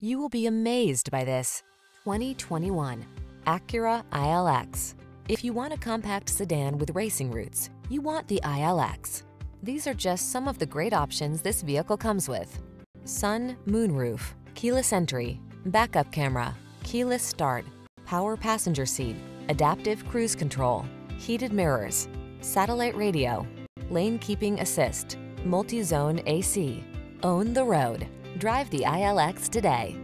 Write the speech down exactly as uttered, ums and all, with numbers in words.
You will be amazed by this twenty twenty-one Acura I L X. If you want a compact sedan with racing roots, you want the I L X. These are just some of the great options this vehicle comes with: sun, moonroof, keyless entry, backup camera, keyless start, power passenger seat, adaptive cruise control, heated mirrors, satellite radio, lane keeping assist, multi-zone A C. Own the road. Drive the I L X today.